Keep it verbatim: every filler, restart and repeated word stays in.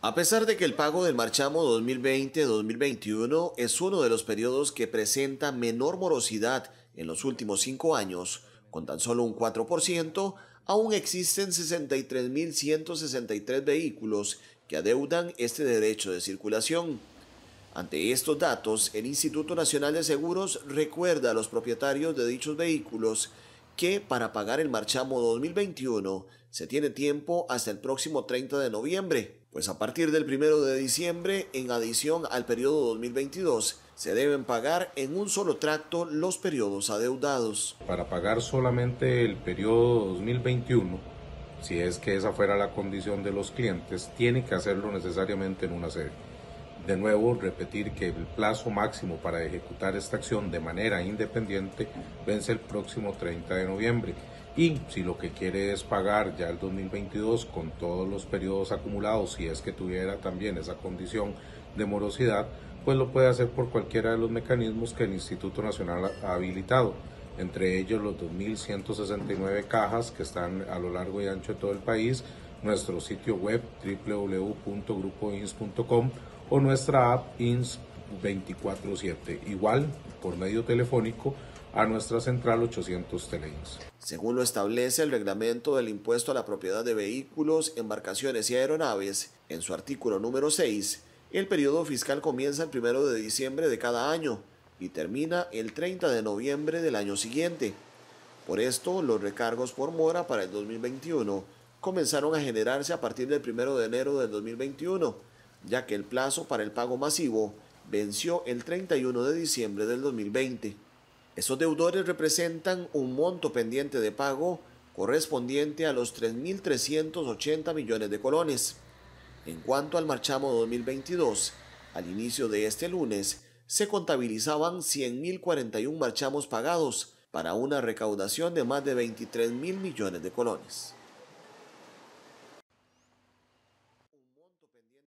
A pesar de que el pago del marchamo dos mil veinte-dos mil veintiuno es uno de los periodos que presenta menor morosidad en los últimos cinco años, con tan solo un cuatro por ciento, aún existen sesenta y tres mil ciento sesenta y tres vehículos que adeudan este derecho de circulación. Ante estos datos, el Instituto Nacional de Seguros recuerda a los propietarios de dichos vehículos que para pagar el marchamo dos mil veintiuno se tiene tiempo hasta el próximo treinta de noviembre, pues a partir del primero de diciembre, en adición al periodo dos mil veintidós, se deben pagar en un solo tracto los periodos adeudados. Para pagar solamente el periodo dos mil veintiuno, si es que esa fuera la condición de los clientes, tiene que hacerlo necesariamente en una serie. De nuevo, repetir que el plazo máximo para ejecutar esta acción de manera independiente vence el próximo treinta de noviembre. Y si lo que quiere es pagar ya el dos mil veintidós con todos los periodos acumulados, si es que tuviera también esa condición de morosidad, pues lo puede hacer por cualquiera de los mecanismos que el Instituto Nacional ha habilitado, entre ellos los dos mil ciento sesenta y nueve cajas que están a lo largo y ancho de todo el país, nuestro sitio web doble u doble u doble u punto grupo ins punto com o nuestra app I N S veinticuatro siete, igual por medio telefónico a nuestra central ochocientos Teleins. Según lo establece el reglamento del impuesto a la propiedad de vehículos, embarcaciones y aeronaves, en su artículo número seis, el periodo fiscal comienza el primero de diciembre de cada año y termina el treinta de noviembre del año siguiente. Por esto, los recargos por mora para el dos mil veintiuno comenzaron a generarse a partir del primero de enero del dos mil veintiuno, ya que el plazo para el pago masivo venció el treinta y uno de diciembre del dos mil veinte. Esos deudores representan un monto pendiente de pago correspondiente a los tres mil trescientos ochenta millones de colones. En cuanto al marchamo dos mil veintidós, al inicio de este lunes se contabilizaban cien mil cuarenta y uno marchamos pagados para una recaudación de más de veintitrés mil millones de colones.